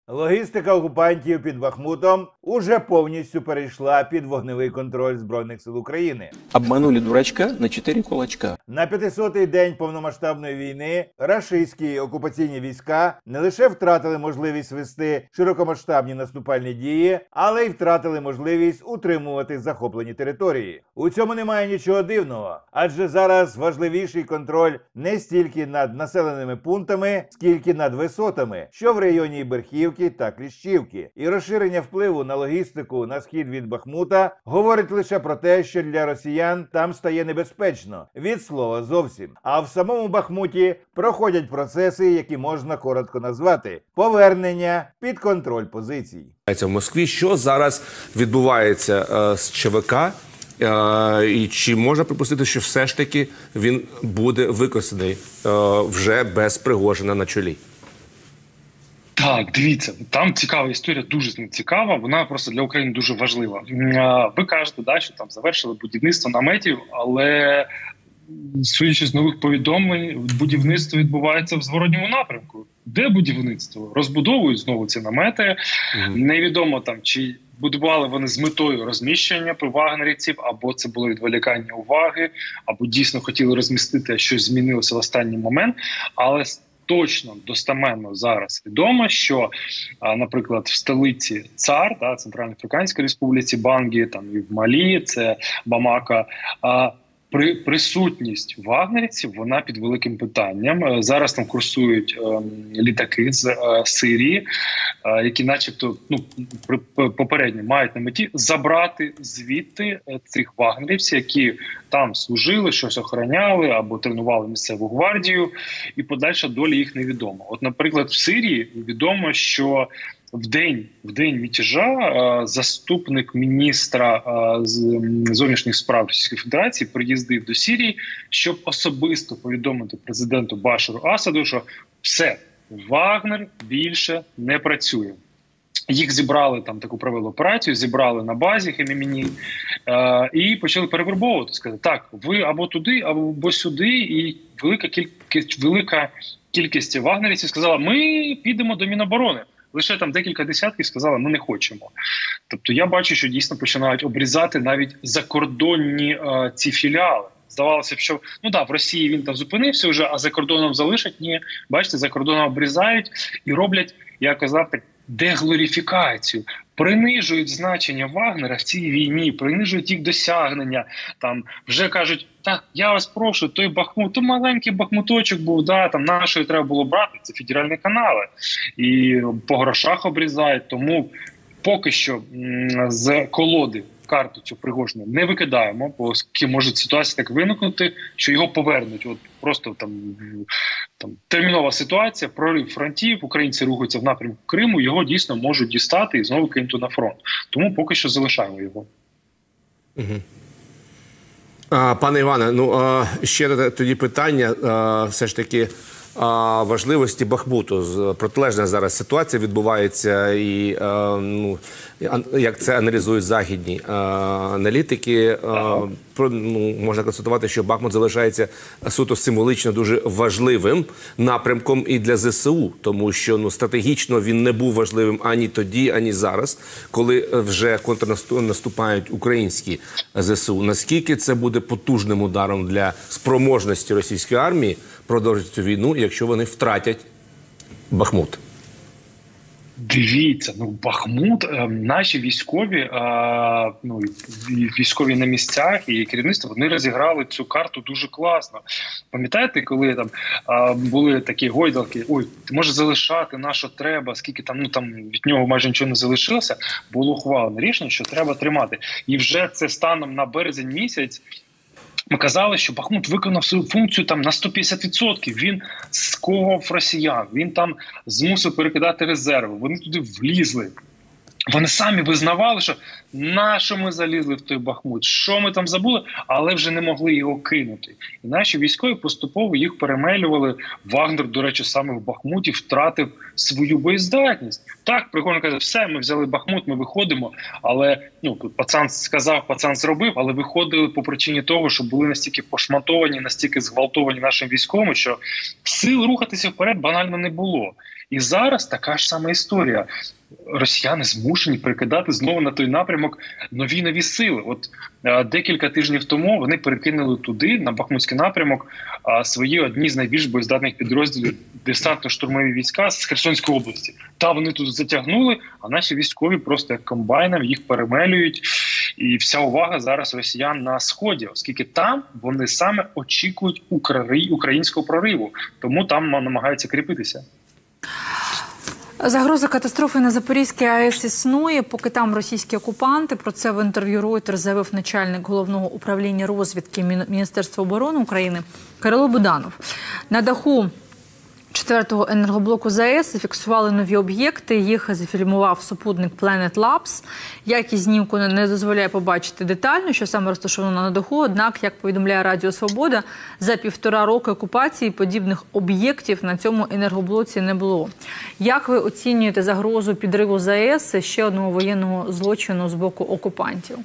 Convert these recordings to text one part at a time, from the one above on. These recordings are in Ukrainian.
Логістика окупантів під Бахмутом уже повністю перейшла під вогневий контроль Збройних сил України. Обманули дурачка на 4 кулачка. На 500-й день повномасштабної війни рашистські окупаційні війська не лише втратили можливість вести широкомасштабні наступальні дії, але й втратили можливість утримувати захоплені території. У цьому немає нічого дивного, адже зараз важливіший контроль не стільки над населеними пунктами, скільки над висотами, що в районі Берхівки та Кліщівки. І розширення впливу на логістику на схід від Бахмута говорить лише про те, що для росіян там стає небезпечно, від слова зовсім. А в самому Бахмуті проходять процеси, які можна коротко назвати – повернення під контроль позицій. В Москві що зараз відбувається з ЧВК? І чи можна припустити, що все ж таки він буде використаний вже без Пригожина на чолі? Так, дивіться, там цікава історія, дуже цікава, вона просто для України дуже важлива. Ви кажете, да, що там завершили будівництво наметів, але судячи з нових повідомлень, будівництво відбувається в зворотньому напрямку. Де будівництво? Розбудовують знову ці намети. Невідомо там, чи будували вони з метою розміщення вагнерівців, або це було відволікання уваги, або дійсно хотіли розмістити, а щось змінилося в останній момент. Але точно, достеменно зараз відомо, що, наприклад, в столиці ЦАР, Центральноафриканській Республіці, Бангі, там і в Малі, це Бамака, присутність вагнерівців, вона під великим питанням. Зараз там курсують літаки з Сирії, які начебто попередньо мають на меті забрати звідти цих вагнерівців, які там служили, щось охороняли або тренували місцеву гвардію, і подальша доля їх невідома. От, наприклад, в Сирії відомо, що в день мятежа заступник міністра зовнішніх справ Російської Федерації приїздив до Сирії, щоб особисто повідомити президенту Башару Асаду, що все, Вагнер більше не працює. Їх зібрали, там таку провели операцію, зібрали на базі Хеміміні і почали перевербовувати. Сказали, так, ви або туди, або сюди, і велика кількість вагнерівців сказала, ми підемо до Міноборони. Лише там декілька десятків сказали, ми не хочемо. Тобто я бачу, що дійсно починають обрізати навіть закордонні ці філіали. Здавалося б, що в Росії він там зупинився вже, а за кордоном залишать. Ні, бачите, за кордоном обрізають і роблять, я казав, так, деглорифікацію. Принижують значення Вагнера в цій війні, принижують їх досягнення. Там вже кажуть, так, я вас прошу, той Бахмут, то маленький бахмуточок був, там нашої треба було брати, це федеральні канали. І по грошах обрізають, тому поки що з колоди карту цю Пригожину не викидаємо, бо може ситуація так виникнути, що його повернуть. От просто там термінова ситуація, прорив фронтів, українці рухаються в напрямку Криму, його дійсно можуть дістати і знову кинути на фронт. Тому поки що залишаємо його. Пане Іване, ще тоді питання все ж таки важливості Бахмуту. Протилежна зараз ситуація відбувається, і як це аналізують західні аналітики, можна констатувати, що Бахмут залишається суто символічно дуже важливим напрямком і для ЗСУ, тому що стратегічно він не був важливим ані тоді, ані зараз, коли вже контрнаступають українські ЗСУ. Наскільки це буде потужним ударом для спроможності російської армії продовжити цю війну, якщо вони втратять Бахмут? Дивіться, Бахмут, наші військові, військові на місцях і керівництво, вони розіграли цю карту дуже класно. Пам'ятаєте, коли там були такі гойдалки, ти можеш залишати, на що треба, скільки там від нього майже нічого не залишилося, було ухвалено рішення, що треба тримати. І вже це станом на березень місяць ми казали, що Бахмут виконав свою функцію там на 150%. Він сковував росіян, він там змусив перекидати резерви, вони туди влізли. Вони самі визнавали, що на що ми залізли в той Бахмут, що ми там забули, але вже не могли його кинути. І наші військові поступово їх перемелювали. Вагнер, до речі, саме в Бахмуті втратив свою боєздатність. Так, Пригожин каже, все, ми взяли Бахмут, ми виходимо, але пацан сказав, пацан зробив, але виходили по причині того, що були настільки пошматовані, настільки зґвалтовані нашим військовим, що сил рухатися вперед банально не було. І зараз така ж сама історія. Росіяни змушені прикидати знову на той напрямок нові сили. От декілька тижнів тому вони перекинули туди, на Бахмутський напрямок, свої одні з найбільш боєздатних підрозділів десантно-штурмові війська з Херсонської області. Та вони тут затягнули, а наші військові просто як комбайном їх перемелюють. І вся увага зараз росіян на Сході, оскільки там вони саме очікують українського прориву. Тому там намагаються кріпитися. Загроза катастрофи на Запорізькій АЕС існує, поки там російські окупанти. Про це в інтерв'ю Reuters заявив начальник Головного управління розвідки Міністерства оборони України Кирило Буданов. На даху 4-го енергоблоку ЗАЕС зафіксували нові об'єкти. Їх зафільмував супутник Planet Labs. Якість знімку не дозволяє побачити детально, що саме розташовано на даху. Однак, як повідомляє Радіо Свобода, за 1,5 роки окупації подібних об'єктів на цьому енергоблоці не було. Як ви оцінюєте загрозу підриву ЗАЕС ще одного воєнного злочину з боку окупантів?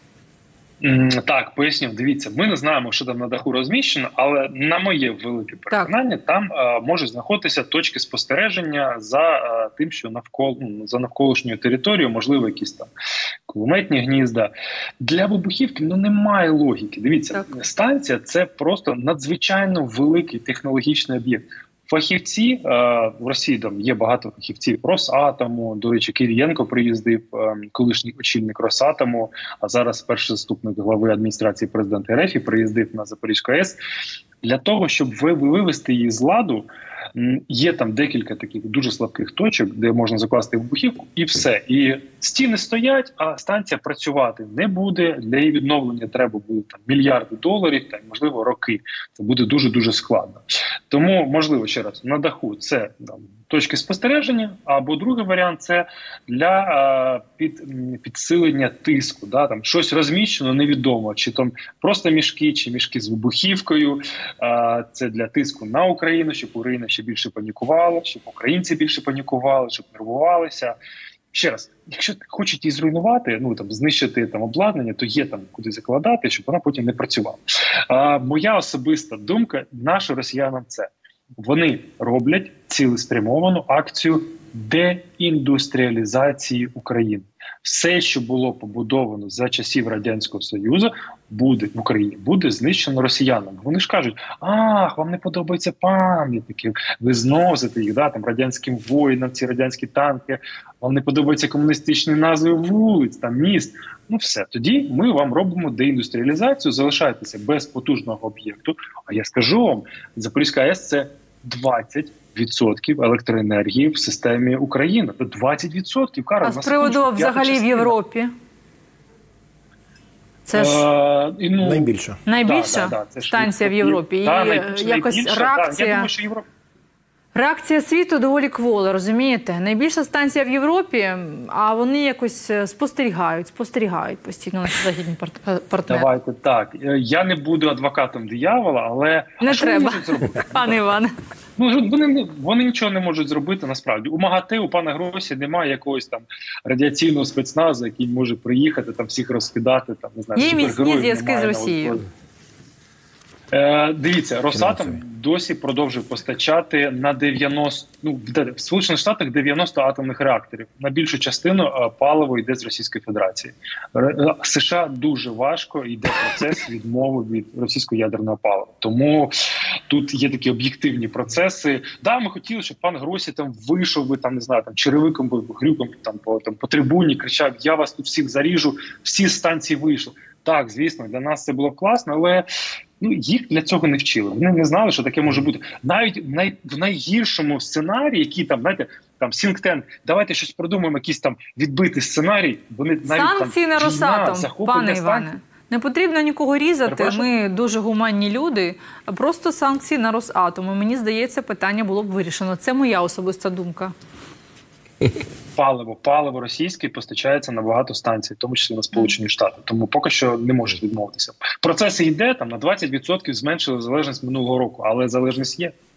Так, поясню. Дивіться, ми не знаємо, що там на даху розміщено, але на моє велике переконання, там можуть знаходитися точки спостереження за тим, що за навколишньою територією, можливо, якісь там кулеметні гнізда. Для вибухівки немає логіки. Дивіться, станція – це просто надзвичайно великий технологічний об'єкт. Фахівці в Росії там є багато фахівців Росатому. До речі, Кирієнко приїздив, колишній очільник Росатому, а зараз перший заступник глави адміністрації президента РФ приїздив на Запорізьку АЕС. Для того, щоб вивести її з ладу, є там декілька таких дуже слабких точок, де можна закласти вибухівку, і все. І стіни стоять, а станція працювати не буде. Для її відновлення треба буде там мільярди доларів, та можливо роки. Це буде дуже-дуже складно. Тому, можливо, ще раз, на даху це точки спостереження, або другий варіант – це для підсилення тиску. Да? Там щось розміщено, невідомо, чи там просто мішки, чи мішки з вибухівкою. Це для тиску на Україну, щоб Україна ще більше панікувала, щоб українці більше панікували, щоб нервувалися. Ще раз, якщо хочуть її зруйнувати, знищити обладнання, то є там куди закладати, щоб вона потім не працювала. Моя особиста думка, наша росіянам це. Вони роблять цілеспрямовану акцію деіндустріалізації України. Все, що було побудовано за часів Радянського Союзу, буде в Україні, буде знищено росіянами. Вони ж кажуть, вам не подобаються пам'ятники, ви зносите їх, там радянським воїнам, ці радянські танки, вам не подобаються комуністичні назви вулиць, там міст. Все, тоді ми вам робимо деіндустріалізацію, залишайтеся без потужного об'єкту. А я скажу вам, Запорізька АЕС – це 20% електроенергії в системі України. 20%, Карл. А з приводу взагалі в Європі? Це ж найбільша. Найбільша станція в Європі. І якось реакція... Я думаю, що Європа... Реакція світу доволі квола, розумієте? Найбільша станція в Європі, а вони якось спостерігають постійно наші західні партнери. Давайте так. Я не буду адвокатом диявола, але... Не треба, пане Іване. Вони нічого не можуть зробити, насправді. У МАГАТЕ, у пана Гросі немає якогось там радіаційного спецназу, який може приїхати, там всіх розкидати, там, не знаю, є міцні зв'язки з Росією. Дивіться, Росатом досі продовжує постачати на 90, в Сполучених Штатах 90 атомних реакторів. На більшу частину паливо йде з Російської Федерації. США дуже важко йде процес відмови від російського ядерного палива. Тому тут є такі об'єктивні процеси. Ми хотіли, щоб пан Гросі там вийшов би, там, не знаю, там черевиком би, грюком по трибуні, кричав: "Я вас тут всіх заріжу", всі з станції вийшли. Так, звісно, для нас це було б класно, але їх для цього не вчили. Вони не знали, що таке може бути. Навіть в найгіршому сценарії, який там, знаєте, там think tank, давайте щось придумаємо, якийсь там відбитий сценарій. Вони навіть санкції на Росатом, пане Іване. Не потрібно нікого різати, ми дуже гуманні люди, просто санкції на Росатом. І мені здається, питання було б вирішено. Це моя особиста думка. Паливо російське постачається на багато станцій, в тому числі на Сполучені Штати. Тому поки що не можуть відмовитися. Процес йде, там на 20% зменшили залежність минулого року, але залежність є.